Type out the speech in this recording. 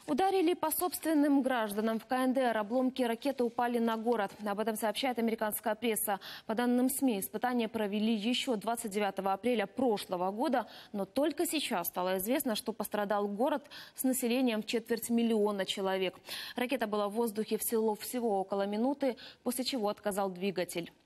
Ударили по собственным гражданам. В КНДР обломки ракеты упали на город. Об этом сообщает американская пресса. По данным СМИ, испытания провели еще 29 апреля прошлого года. Но только сейчас стало известно, что пострадал город с населением в 250 000 человек. Ракета была в воздухе всего около минуты, после чего отказал двигатель.